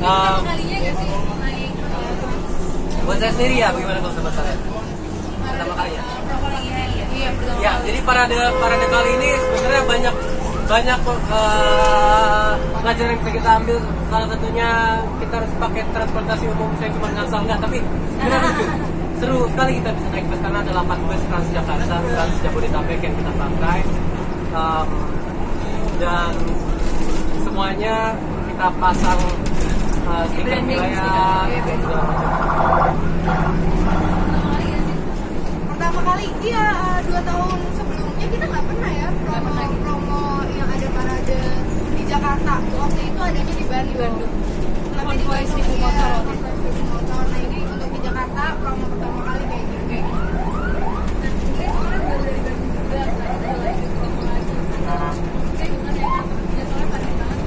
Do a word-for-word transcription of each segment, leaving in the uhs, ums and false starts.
Um, kalinya gak sih naik buat saya sendiri ya, bagaimana kalau sama saya? Pertama kalinya? iya pertama Ya, jadi parade parade kali ini sebenarnya banyak banyak uh, pelajaran yang bisa kita ambil. Salah satunya kita harus pakai transportasi umum. Saya cuma ngasal nggak, tapi benar lucu. Seru sekali kita bisa naik bus karena ada delapan bus Transjakarta, Trans Jabodetabek yang kita pakai, um, dan semuanya kita pasang uh, stiker wilayah dan segala macam. Pertama kali, iya uh, dua tahun sebelumnya kita nggak pernah ya promo promo yang ada parade di Jakarta. Waktu itu adanya di Bandung. Tapi di Bandung seribu motor, seribu motor. Nah ini untuk di Jakarta promo pertama kali kayak gitu kayak gitu. nah mungkin orang baru dari Bandung juga kan ada lagi promo lagi kayak gimana ya jadwalnya padat banget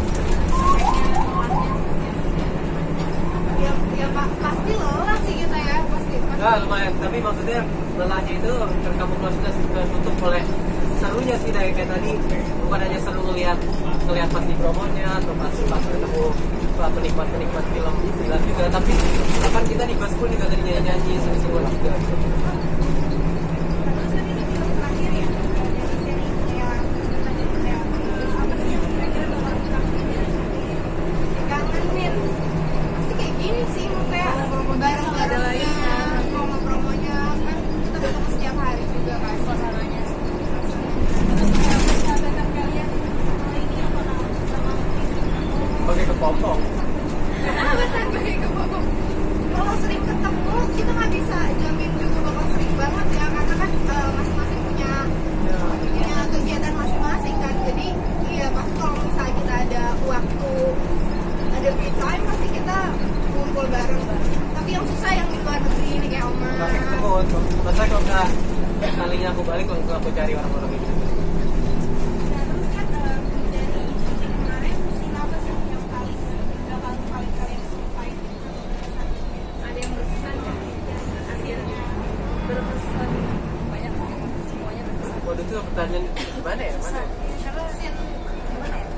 Ya, ya pak pasti lelah sih kita ya pasti. pasti. Nah, lumayan, tapi maksudnya lelahnya itu terkamuflase sudah tertutup oleh serunya sih dari kayak tadi. Bukan hanya seru ngeliat ngeliat pas di promonya atau pas pas ketemu penikmat penikmat film film juga, tapi bahkan kita di bus pun juga tadi nyanyi nyanyi seru-seruan juga. Terus kan ini film terakhir ya dari seri kayak kayak apa sih yang kira-kira bakal kita kangenin pasti kayak gini sih kayak bareng-barengnya promo-promonya kan kita ketemu setiap hari juga kan suasananya. Pakai kepompong. Kalau sering ketemu kita nggak bisa jamin juga bakal sering banget ya karena kan uh, masing-masing punya punya kegiatan masing-masing kan. Jadi iya pasti kalau misalnya kita ada waktu ada free time pasti kita kumpul bareng. Tapi yang susah yang di luar negeri ini kayak Oma. Pakai ketemu. Masa kalau nggak kalinya aku balik kalau aku cari orang-orang itu. Nah terus kan uh, dari syuting kemarin scene apa sih yang paling yang paling paling kalian sukain? ada yang berkesan hasilnya berkesan banyak semuanya berkesan Waduh, itu pertanyaan gimana ya? Mana? ya? Karena scene gimana ya?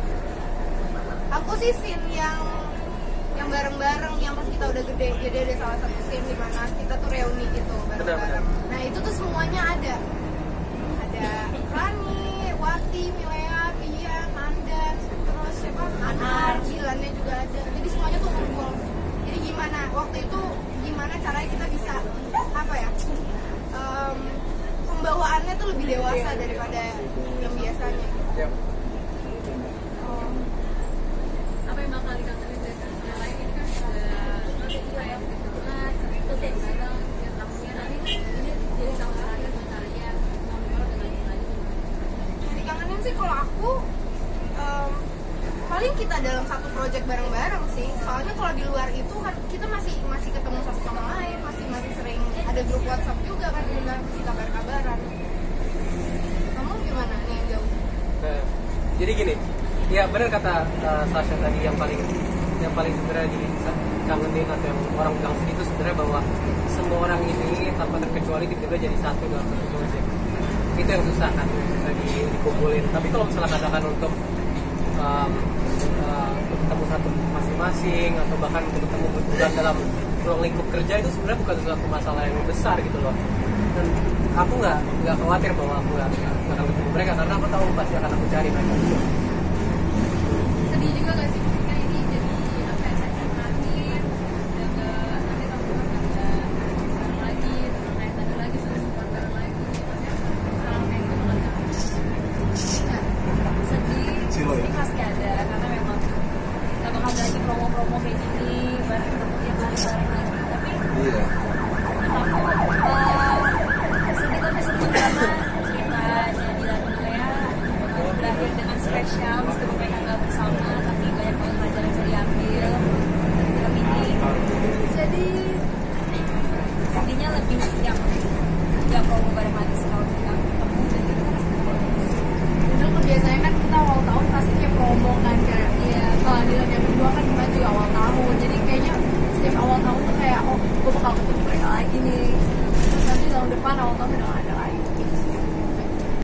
Aku sih scene yang yang bareng-bareng yang pas kita udah gede. Jadi ada salah satu scene di mana kita tuh reuni gitu bareng-bareng. Nah itu tuh semuanya ada. Ada Rani, Wati, Milea, Pia, Mandan, terus siapa? Anar, Dilannya juga ada. Jadi semuanya tuh ngumpul. Jadi gimana waktu itu gimana caranya kita bisa apa ya? Em, pembawaannya tuh lebih dewasa daripada yang biasanya. Ya. Oh. apa yang bakal dikangenin dari yang lain ini kan sudah kayak banget itu kayak bareng yang tamunya nanti ini jadi sama terakhir bentarnya ngobrol dengan lagi Dikangenin sih kalau aku em, paling kita dalam satu project bareng-bareng sih. Soalnya kalau di luar itu kan kita masih masih ketemu satu sama lain, masih masih sering ada grup WhatsApp juga kan kita masih kabar-kabaran. Kamu gimana nih yang jauh? Nah, jadi gini, ya benar kata uh, Sasha tadi yang paling yang paling sebenarnya dikangenin atau yang orang bilang segitu sebenarnya bahwa semua orang ini tanpa terkecuali tiba-tiba jadi satu dalam satu project. Itu yang susah kan, susah di- dikumpulin. Tapi kalau misalnya katakan untuk um, uh, untuk ketemu satu masing-masing atau bahkan untuk ketemu berbulan dalam ruang lingkup kerja itu sebenarnya bukan suatu masalah yang besar gitu loh. Dan aku nggak nggak khawatir bahwa aku nggak nggak akan ketemu mereka karena aku tahu pasti akan aku cari mereka. sedih juga gak sih ketika ini jadi apa ya segmen terakhir dan nggak nanti tahun depan nggak ada bareng lagi tentang kayak tadi lagi seru-seruan bareng lagi maksudnya hal kayak gitu banget kan sedih sedih pasti ada karena memang nggak bakal ada lagi promo-promo kayak gini bareng ketemu tiap hari bareng lagi tapi Iya. aku eh, sedih tapi seneng karena ceritanya Dilan Milea berakhir dengan spesial meskipun mereka nggak bersama